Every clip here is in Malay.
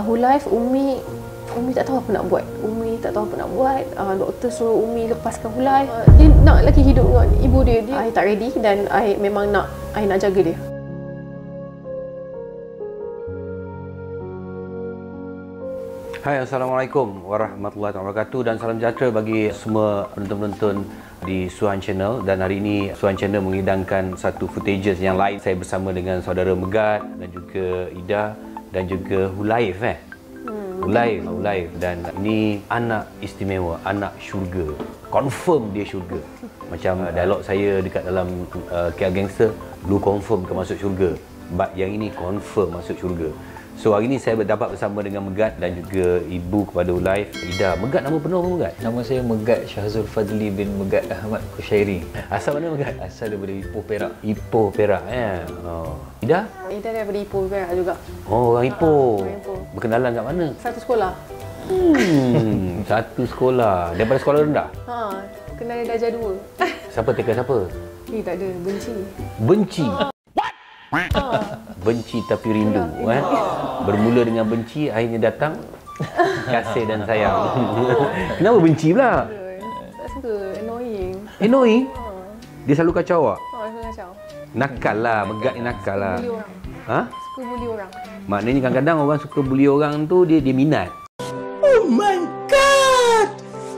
whole life Umi tak tahu apa nak buat. Umi tak tahu apa nak buat. Doktor suruh Umi lepaskan whole life. Dia nak lagi hidup dengan ibu dia. I tak ready dan I memang nak jaga dia. Hai, Assalamualaikum warahmatullahi wabarakatuh dan salam sejahtera bagi semua penonton-penonton di Suhan Channel. Dan hari ini Suhan Channel mengidangkan satu footages yang lain. Saya bersama dengan saudara Megat dan juga Ida dan juga Hulaif Hulaif. Dan ini anak istimewa, anak syurga. Confirm dia syurga. Macam dialog saya dekat dalam KL Gangster, belum confirm ke masuk syurga. But yang ini confirm masuk syurga. So hari ini saya berdapat bersama dengan Megat dan juga ibu kepada Hulaif, Ida. Megat, nama penuh apa Megat? Nama saya Megat Syahzul Fadli bin Megat Ahmad Kushairi. Asal mana Megat? Asal daripada Ipoh, Perak. Ipoh, Perak ya. Oh. Ida? Ida daripada Ipoh, Perak juga. Oh, orang Ipoh. Orang Ipoh. Berkenalan kat mana? Satu sekolah. Satu sekolah. Daripada sekolah rendah? Kenal dia darjah 2. Siapa teka siapa? Tak ada, benci. Benci? Benci tapi rindu, kan? Bermula dengan benci, akhirnya datang kasih dan sayang. Kenapa benci pula? Tak suka, annoying. Annoying? Dia selalu kacau awak? Suka kacau. Nakal lah, Megat ni nakal lah. Bully orang. Ha? Suka bully orang. Maknanya kadang-kadang orang suka bully orang tu, dia minat. Oh my god!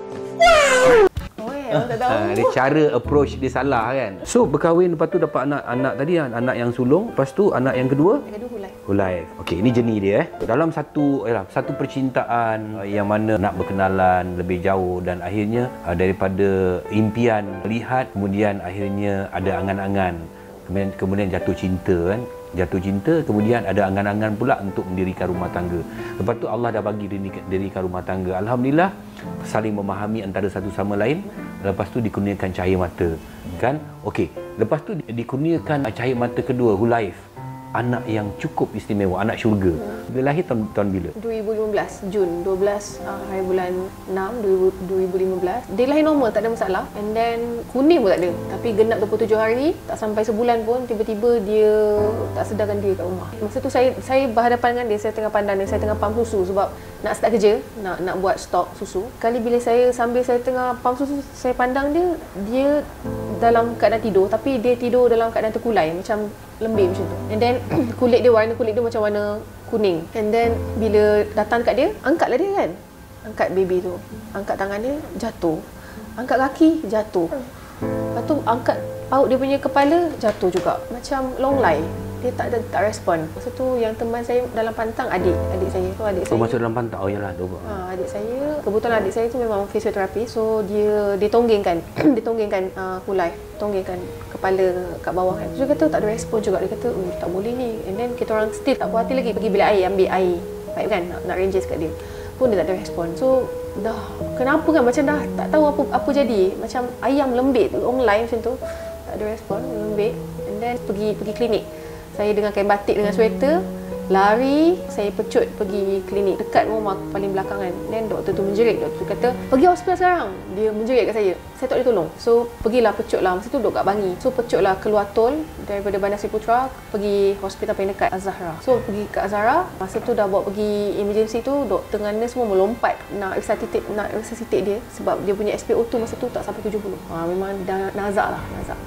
Wow! Orang tak tahu. Dia cara approach dia salah kan. So berkahwin, lepas tu dapat anak tadi, anak yang sulung, lepas tu anak yang kedua Hulaif. Okey, ini jenis dia dalam satu percintaan yang mana nak berkenalan lebih jauh dan akhirnya daripada impian lihat, kemudian akhirnya ada angan-angan, kemudian jatuh cinta kan. Jatuh cinta, kemudian ada angan-angan pula untuk mendirikan rumah tangga. Lepas tu Allah dah bagi dirikan rumah tangga. Alhamdulillah, saling memahami antara satu sama lain. Lepas tu dikurniakan cahaya mata, kan? Okey, lepas tu dikurniakan cahaya mata kedua, Hulaif. Anak yang cukup istimewa, anak syurga. Dia lahir tahun bila? 2015, Jun 12 hari bulan 6 2015. Dia lahir normal, tak ada masalah. And then kuning pun tak ada. Tapi genap 27 hari, tak sampai sebulan pun tiba-tiba dia tak sedarkan diri kat rumah. Masa tu saya berhadapan dengan dia, saya tengah pandang dia, saya tengah pump susu sebab nak start kerja, nak buat stok susu. Kali bila sambil saya tengah pump susu, saya pandang dia dalam keadaan tidur, tapi dia tidur dalam keadaan terkulai, macam lembik macam tu. And then warna kulit dia macam warna kuning. And then bila datang kat dia, angkatlah dia kan. Angkat baby tu. Angkat tangan dia, jatuh. Angkat kaki, jatuh. Lepas tu angkat paut dia punya kepala, jatuh juga. Macam long lie. Dia tak respon. Masa tu yang teman saya dalam pantang adik saya. So adik saya. Masuk dalam pantang. Oh yalah, adik saya, kebetulan adik saya tu memang fisioterapi. So dia tonggengkan Hulaif, tonggengkan kepala kat bawah kan. So dia kata tak ada respon juga. Dia kata, tak boleh ni. And then kita orang still tak puas hati lagi, pergi bilik air, ambil air pipe kan, nak ranges kat dia. Pun dia tak ada respon. So dah kenapa kan, macam dah tak tahu apa jadi. Macam ayam lembik online macam tu. Tak ada respon, lembik. And then pergi klinik. Saya dengan kain batik dengan sweater, lari, saya pecut pergi klinik dekat rumah paling belakang kan. Then doktor tu menjerit, doktor tu kata, pergi hospital sekarang. Dia menjerit kat saya tak boleh tolong. So pergilah, pecut lah, masa tu duduk kat Bangi. So pecut lah keluar tol daripada Bandar Seri Putra pergi hospital paling dekat, Az-Zahra. So pergi ke Az-Zahra, masa tu dah bawa pergi emergency tu, doktor dengan nurse semua melompat nak resuscitate dia sebab dia punya SpO2 masa tu tak sampai 70. Memang dah nazak lah.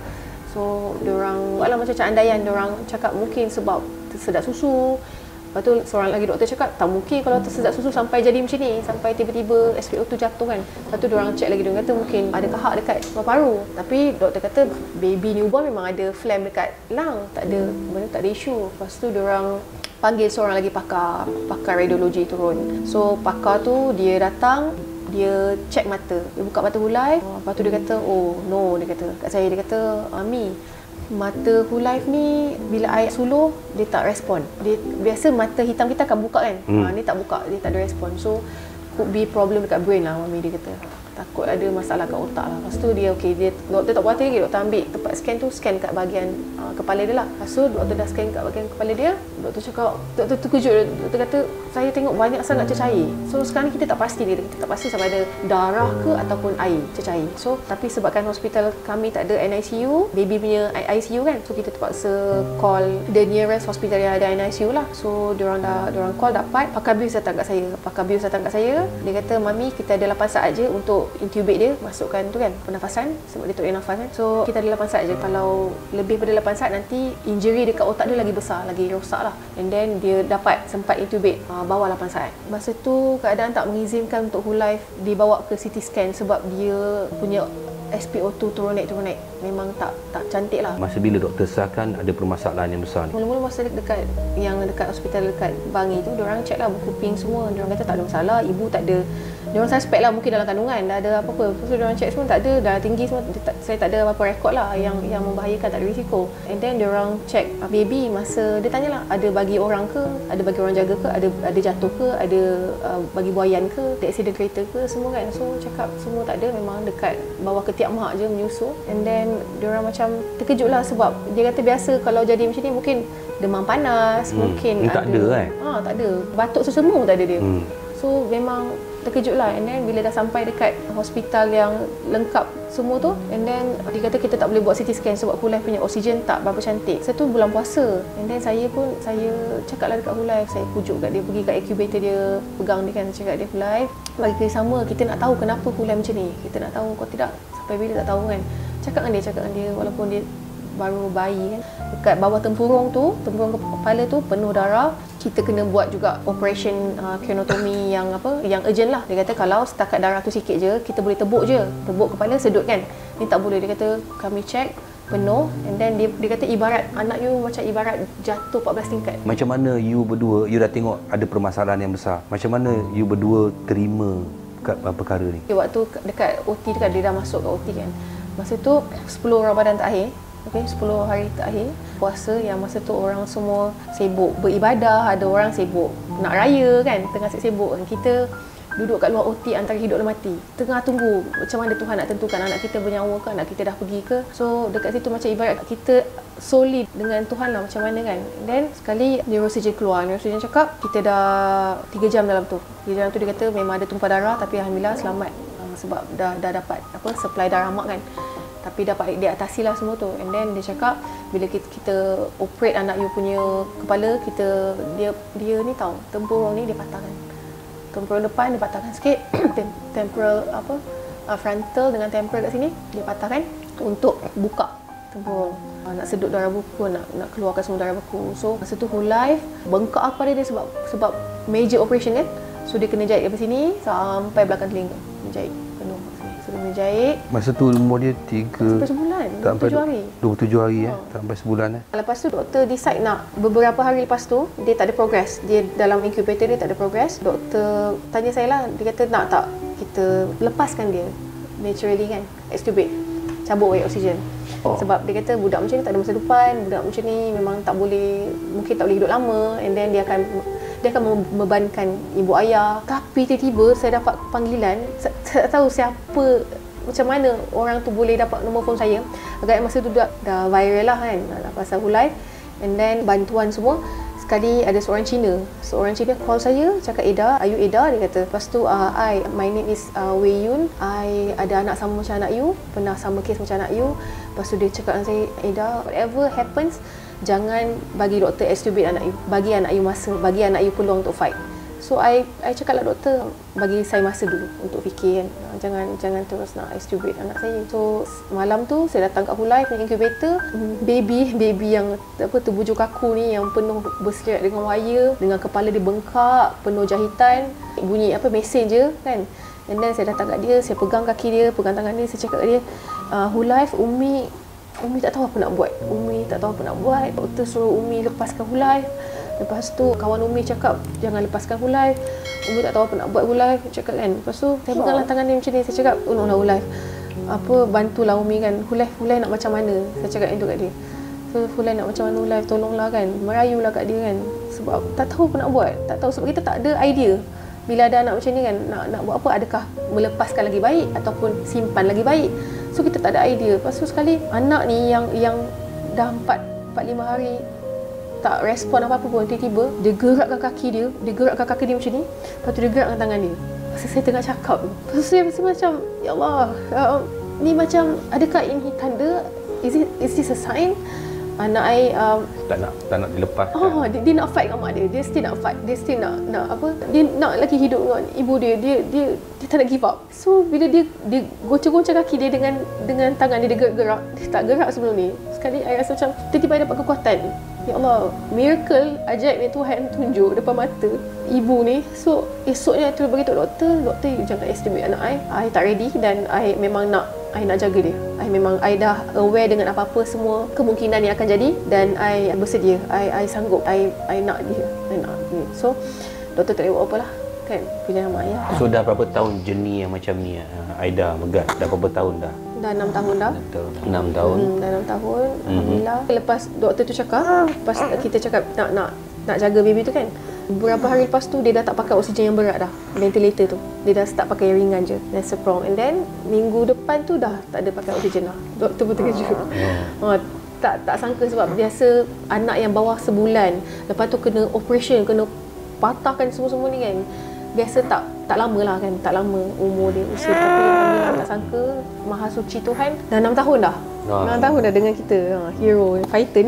So, diorang buatlah macam andaian, diorang cakap mungkin sebab tersedak susu. Lepas tu seorang lagi doktor cakap, tak mungkin kalau tersedak susu sampai jadi macam ni, sampai tiba-tiba SpO2 jatuh kan. Lepas tu diorang check lagi, diorang kata mungkin ada kahak dekat paru-paru. Tapi doktor kata baby newborn memang ada phlegm dekat lung, tak ada isu. Lepas tu diorang panggil seorang lagi pakar radiologi turun. So pakar tu dia datang, dia check mata, dia buka mata Hulaif. Lepas tu dia kata, oh no, dia kata kat saya, dia kata, Ami, mata Hulaif ni bila air suluh dia tak respon. Dia biasa mata hitam kita akan buka kan. Ni tak buka, dia tak ada respon. So could be problem dekat brain lah, Ami, dia kata. takut ada masalah kat otak lah. Lepas tu dia okey, dia doktor tak puas hati lagi, doktor ambil tempat scan tu, scan kat bahagian kepala dia lah. Lepas tu doktor dah scan kat bahagian kepala dia, doktor cakap, doktor terkejut, doktor kata saya tengok banyak sangat cecair. So sekarang ni kita tak pasti dia, kita tak pasti sama ada darah ke ataupun air cecair. So tapi sebabkan hospital kami tak ada NICU, baby punya ICU kan, so kita terpaksa call the nearest hospital yang ada NICU lah. So diorang call dapat, pakar bius datang kat saya, dia kata mami kita ada 8 saat je untuk intubate dia, masukkan tu kan pernafasan sebab dia tak boleh nafas kan. So kita ada 8 saat je, kalau lebih pada 8 saat nanti injury dekat otak dia lagi besar, lagi rosak lah, and then dia dapat sempat intubate bawah 8 saat. Masa tu keadaan tak mengizinkan untuk whole life dibawa ke CT scan sebab dia punya SpO2 turun naik. Memang tak cantik lah. Masa bila doktor sahkan ada permasalahan yang besar ni? Mula-mula masa dekat hospital dekat Bangi tu, diorang check lah buku ping semua. Diorang kata tak ada masalah, ibu tak ada. Diorang suspect lah mungkin dalam kandungan dah ada apa-apa. So diorang check semua tak ada, dah tinggi semua. Saya tak ada apa-apa rekod lah yang membahayakan, tak ada risiko. And then diorang check baby, masa dia tanyalah ada bagi orang ke, ada bagi orang jaga ke, ada jatuh ke, ada bagi buayan ke, ada accident kereta ke, semua kan. So cakap semua tak ada, memang dekat bawah ketiak mak je menyusu. And then diorang macam terkejut lah sebab dia kata biasa kalau jadi macam ni mungkin demam panas, mungkin tak ada kan? Tak ada. Batuk sesemu tak ada dia. So memang terkejut lah. And then bila dah sampai dekat hospital yang lengkap semua tu, and then dia kata kita tak boleh buat CT scan sebab whole life punya oksigen tak berapa cantik. Satu bulan puasa, and then saya cakap lah dekat whole life, saya pujuk kat dia, pergi kat incubator dia, pegang dia kan, cakap dia whole life bagi kerja sama, kita nak tahu kenapa whole life macam ni, kita nak tahu, kau tidak sampai bila tak tahu kan. Cakap dengan dia walaupun dia baru bayi kan, dekat bawah tempurung kepala tu penuh darah. Kita kena buat juga operation craniotomy yang urgent lah. Dia kata kalau setakat darah tu sikit je, kita boleh tebuk kepala, sedut kan. Ni tak boleh, dia kata kami check penuh, and then dia kata ibarat anak you macam ibarat jatuh 14 tingkat. Macam mana you berdua, you dah tengok ada permasalahan yang besar, macam mana you berdua terima perkara ni? Waktu dekat OT tu kan, dia dah masuk kat OT kan, masa tu 10 Ramadan terakhir, 10 hari terakhir puasa, yang masa tu orang semua sibuk beribadah, ada orang sibuk nak raya kan, tengah sibuk kan. Kita duduk kat luar OT antara hidup dan mati, tengah tunggu macam mana Tuhan nak tentukan anak kita bernyawa ke, anak kita dah pergi ke. So dekat situ macam ibarat kita solid dengan Tuhan lah, macam mana kan. Then sekali neurosurgeon keluar, neurosurgeon cakap kita dah 3 jam dalam tu. 3 jam tu dia kata memang ada tumpah darah, tapi alhamdulillah selamat sebab dah dapat supply darah mak kan, tapi dapat diatasi lah semua tu. And then dia cakap bila kita operate anak you punya kepala, dia ni tahu tempurung ni dia patahkan, tempurung depan dia patahkan sikit temporal frontal dengan temporal kat sini dia patahkan untuk buka tempurung, nak sedut darah buku, nak keluarkan semua darah buku. So masa tu whole life bengkak pada dia sebab major operation kan. So dia kena jahit dari sini sampai belakang telinga, menjahit penuh. Kena jahit. Masa tu umur dia 3 sampai sebulan, 27 hari. 27 hari tak sampai sebulan Lepas tu doktor decide nak, beberapa hari lepas tu dia tak ada progress. Dia dalam incubator dia tak ada progress. Doktor tanya saya lah, dia kata nak tak kita lepaskan dia naturally kan, extubate, cabut wire oksigen. Sebab dia kata budak macam ni tak ada masa depan, budak macam ni memang mungkin tak boleh hidup lama, and then dia akan membebankan ibu ayah. Tapi tiba-tiba saya dapat panggilan, saya tak tahu siapa, macam mana orang tu boleh dapat nombor telefon saya. Agak masa tu dah viral lah kan, pasal whole life, and then bantuan semua. Sekali ada seorang Cina call saya, cakap Eda, are you Eda? Dia kata. Lepas tu my name is Wei Yun, I ada anak sama macam anak you, pernah sama kes macam anak you. Lepas tu dia cakap dengan saya, Eda, whatever happens, jangan bagi doktor extubate anak you, bagi anak you masa, bagi anak you peluang untuk fight. So I cakap lah doktor, bagi saya masa dulu untuk fikir kan, jangan terus nak extubate anak saya. So malam tu saya datang kat whole life punya incubator, baby yang terbujur kaku ni, yang penuh berselerak dengan wire, dengan kepala dia bengkak, penuh jahitan, bunyi mesin je kan. And then saya datang kat dia, saya pegang kaki dia, pegang tangan dia, saya cakap kat dia, whole life Umi tak tahu apa nak buat. Doktor suruh Umi lepaskan whole life. Lepas tu kawan Umi cakap jangan lepaskan whole life. Umi tak tahu apa nak buat whole life, cakap kan. Lepas tu saya peganglah tangan dia macam ni, saya cakap tolonglah whole life, bantulah Umi kan, whole life nak macam mana, saya cakap itu kat dia. So whole life nak macam mana, whole life tolonglah kan, merayulah kat dia kan, sebab tak tahu apa nak buat, tak tahu, sebab kita tak ada idea bila ada anak macam ni kan, nak buat apa? Adakah melepaskan lagi baik ataupun simpan lagi baik? So kita tak ada idea. Lepas tu sekali anak ni yang dah 4-5 hari tak respon apa-apa pun, tiba-tiba dia gerakkan kaki dia macam ni. Lepas tu dia gerakkan tangan dia. Masa saya tengah cakap tu, lepas tu saya rasa macam, ya Allah, ni macam, adakah ini tanda? Is this a sign? Anak saya tak nak dilepaskan. Dia nak fight dengan mak dia. Dia still nak fight. Dia still nak apa? Dia nak lagi hidup dengan ibu dia. Dia tak nak give up. So bila dia goncang-goncang kaki dia dengan tangan dia gerak. Dia tak gerak sebelum ni. Sekali saya rasa macam tiba-tiba dapat kekuatan. Ya Allah, miracle ajaib ni Tuhan tunjuk depan mata ibu ni. So esoknya tu beritahu doktor, you jangan estimate anak I tak ready dan I memang nak jaga dia. I dah aware dengan apa-apa semua kemungkinan yang akan jadi dan I bersedia. I sanggup. I nak dia. So doktor tak boleh buat apa lah kan, pilihan mak ayah. So dah berapa tahun journey yang macam ni Aida Megat? Dah berapa tahun dah? Dah 6 tahun dah. 6 tahun. Dah 6 tahun. Alhamdulillah. Lepas doktor tu cakap, lepas kita cakap nak jaga baby tu kan, beberapa hari lepas tu dia dah tak pakai oksigen yang berat dah, ventilator tu. Dia dah start pakai yang ringan je, Neseprom. And then minggu depan tu dah tak ada pakai oksigen lah. Doktor pun terkejut. Tak sangka sebab biasa anak yang bawah sebulan, lepas tu kena operation, kena patahkan semua-semua ni kan. Biasa tak lama lah kan, tak lama umur dia, usia. Tapi alhamdulillah tak sangka, Maha Suci Tuhan, dah 6 tahun dah. 6 tahun dah dengan kita. Hero, fighter.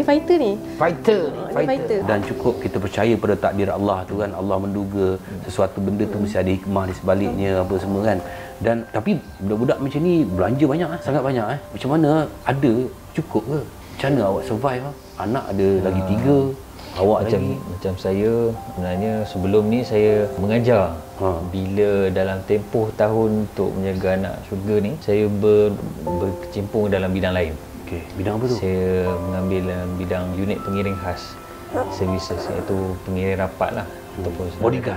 Dan cukup kita percaya pada takdir Allah tu kan. Allah menduga sesuatu benda tu mesti ada hikmah di sebaliknya apa semua kan. Dan tapi budak-budak macam ni belanja banyak sangat banyak Macam mana, ada cukup ke? Macam mana awak survive Anak ada lagi 3. Awak macam saya sebenarnya sebelum ni saya mengajar. Bila dalam tempoh tahun untuk menjaga anak syurga ni, saya berkecimpung dalam bidang lain. Okey, bidang apa tu? Saya mengambil dalam bidang unit pengiring khas services, iaitu pengiring rapat lah ataupun bodyguard.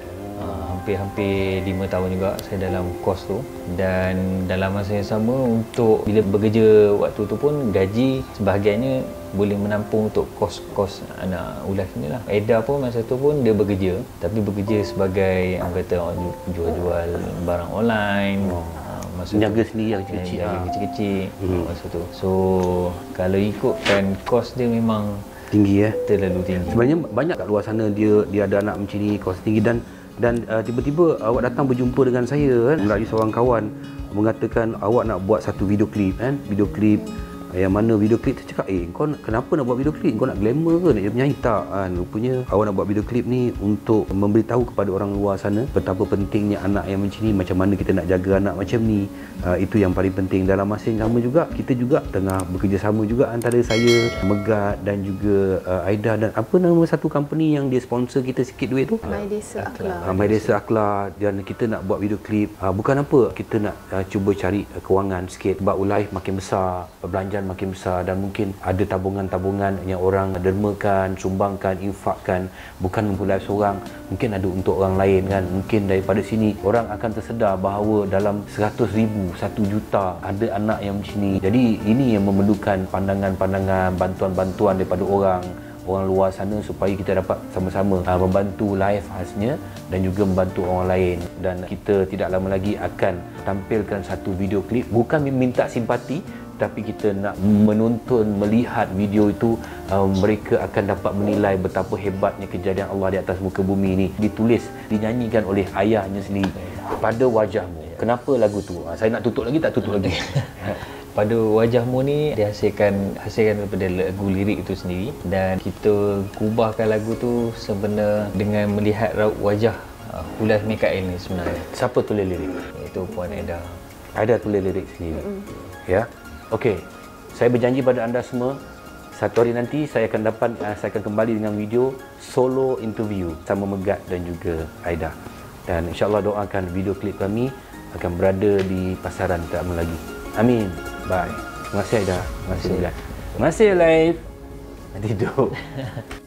Hampir 5 tahun juga saya dalam kos tu, dan dalam masa yang sama untuk bila bekerja waktu tu pun gaji sebahagiannya boleh menampung untuk kos-kos anak ulas ni lah. Aida pun masa tu pun dia bekerja, tapi bekerja sebagai orang kata jual barang online. Jaga sendiri yang kecil-kecil. Masa tu. So kalau ikutkan kos dia memang tinggi terlalu tinggi. Sebenarnya banyak kat luar sana dia ada anak macam ni, kos tinggi, dan tiba-tiba awak datang berjumpa dengan saya kan, melalui seorang kawan mengatakan awak nak buat satu video klip kan, video klip yang mana video klip tu cakap, kau kenapa nak buat video klip? Kau nak glamour ke? Nak penyanyi? Tak kan. Rupanya awak nak buat video klip ni untuk memberitahu kepada orang luar sana betapa pentingnya anak yang macam ni, macam mana kita nak jaga anak macam ni. Itu yang paling penting. Dalam masa yang sama juga, kita juga tengah bekerjasama juga antara saya, Megat dan juga Aida, dan apa nama satu company yang dia sponsor kita sikit duit tu? My Desa Akhlak. My Desa Akhlak. Dan kita nak buat video klip. Bukan apa, kita nak cuba cari kewangan sikit sebab live makin besar, belanjaan makin besar, dan mungkin ada tabungan-tabungan yang orang dermakan, sumbangkan, infakkan, bukan untuk live seorang, mungkin ada untuk orang lain kan. Mungkin daripada sini orang akan tersedar bahawa dalam 100,000, 1 juta ada anak yang macam ni. Jadi ini yang memerlukan pandangan-pandangan, bantuan-bantuan daripada orang luar sana supaya kita dapat sama-sama membantu live khasnya dan juga membantu orang lain. Dan kita tidak lama lagi akan tampilkan satu video klip, bukan minta simpati, tapi kita nak menonton, melihat video itu, mereka akan dapat menilai betapa hebatnya kejadian Allah di atas muka bumi ini. Ditulis, dinyanyikan oleh ayahnya sendiri. Pada wajahmu. Kenapa lagu tu? Saya nak tutup lagi, tak tutup lagi. Pada wajahmu ni dihasilkan daripada lagu lirik itu sendiri, dan kita kubahkan lagu tu sebenarnya dengan melihat raut wajah Hulas Mikael ni sebenarnya. Siapa tulis lirik? Itu Puan Aida. Aida tulis lirik sendiri. Ya. Okey. Saya berjanji pada anda semua, satu hari nanti saya akan kembali dengan video solo interview sama Megat dan juga Aida. Dan insya-Allah doakan video klip kami akan berada di pasaran tak lama lagi. Amin. Bye. Terima kasih Aida. Terima kasih Megat. Terima kasih live. Nanti tidur.